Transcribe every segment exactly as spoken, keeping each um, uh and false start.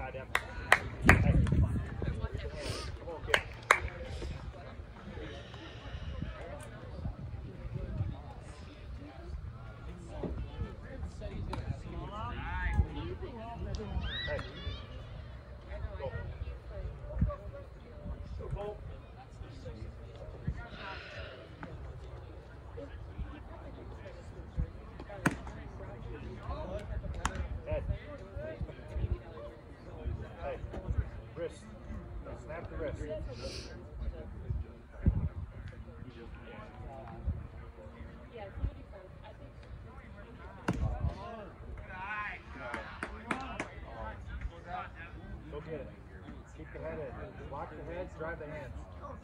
shot, Em. Hey. Come on, kid. Snap the wrist. Go get it. Keep the head in. Lock the head, drive the hands.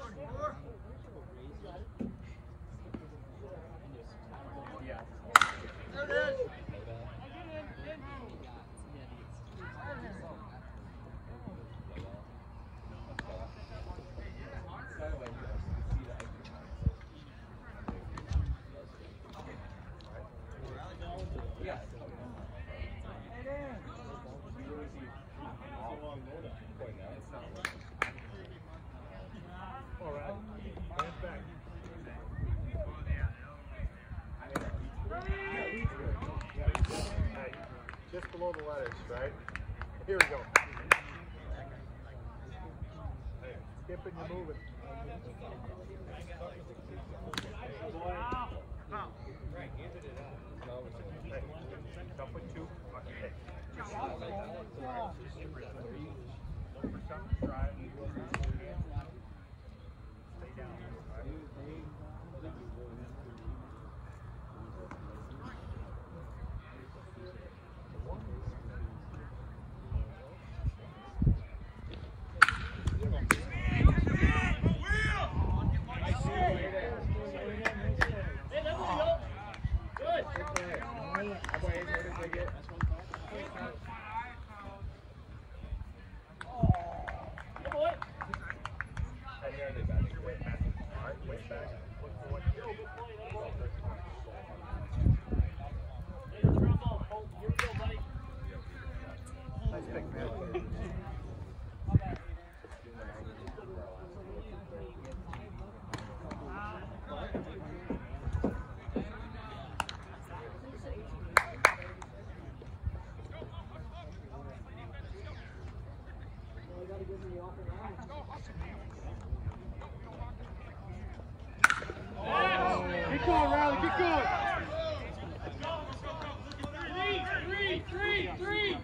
Yeah. There it is. All right, hands back. Hey, just below the letters, right? Here we go. Hey, skipping, you're moving. Right, give it up. Hey, jump with two. Hey. Look for something to try. Stay down. Keep going, Riley, keep going. Three, three, three, three.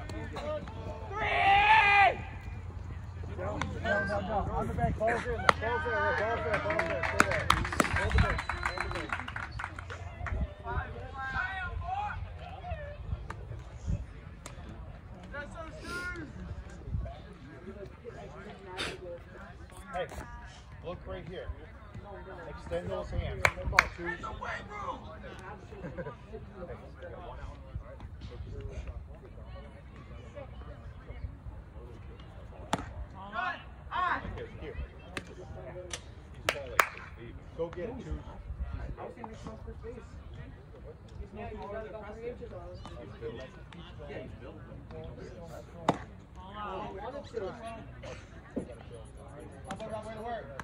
Three! No, no, no, no. On the back, balls in. Balls in, balls in, balls in. Stay there. Hold the base, hold the base. Hey, look right here. Extend those hands. Come on, two. No way, bro! Here. Go get it, two. I was going to come for space. He's not even about three inches on us. Yeah, he's built. Oh, one and two. How about that way to work?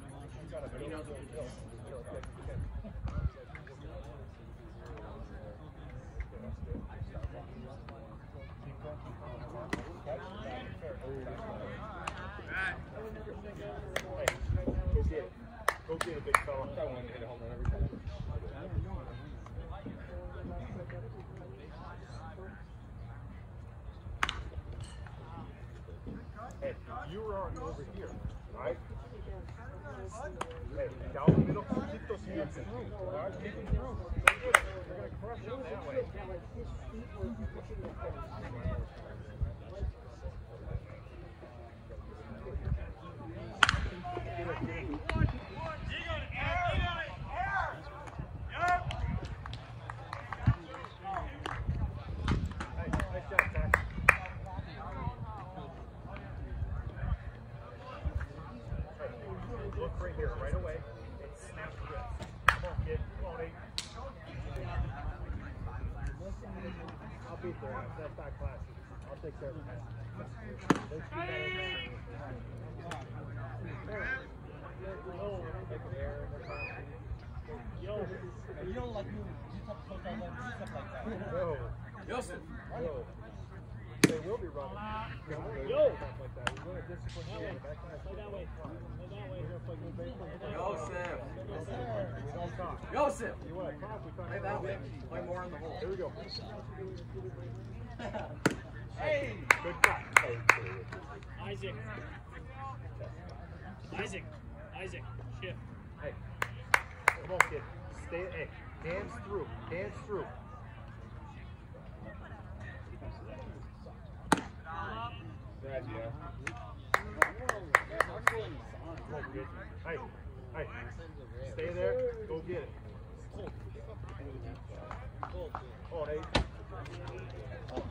Go get it. Go get it, big fella. I want to hit a home run every time. Hey, you were already over here, right? Hey, down the middle, keep those hands in. All right, keep them through. You're going to crush them that way. Get it, get it. Look right here, right away, and snap the wrist. Come on, kid. Come on, eight. I'll beat their ass. That's not classy. I'll takes care of it. Yo, you don't like moving. You talk so stuff like that. No. Joseph. No. They will be running. Yo. Stuff like that. We're going to discipline you in the back line. Go that way. Go that way. We're going to play good baseball. Joseph. We don't talk. Joseph. You want to talk? We talk. Play that way. Play more in the hole. Here we go. Hey. Good cut. Isaac. Isaac. Isaac. Shift. Hey. Come on, kid. Stay. Hey. Hands through. Hands through. That's yeah. Hey. Hey. Stay there. Go get it. Oh, Nate.